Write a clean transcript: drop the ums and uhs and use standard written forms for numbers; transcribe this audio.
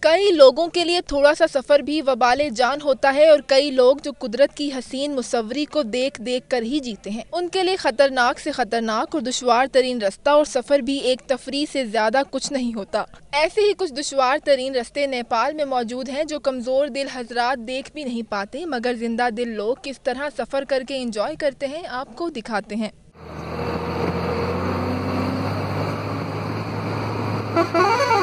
कई लोगों के लिए थोड़ा सा सफ़र भी वबाले जान होता है और कई लोग जो कुदरत की हसीन मुसव्वरी को देख देख कर ही जीते हैं, उनके लिए खतरनाक से खतरनाक और दुश्वार तरीन रास्ता और सफ़र भी एक तफरी से ज़्यादा कुछ नहीं होता। ऐसे ही कुछ दुश्वार तरीन रास्ते नेपाल में मौजूद हैं जो कमज़ोर दिल हजरात देख भी नहीं पाते, मगर जिंदा दिल लोग किस तरह सफ़र करके इंजॉय करते हैं आपको दिखाते हैं।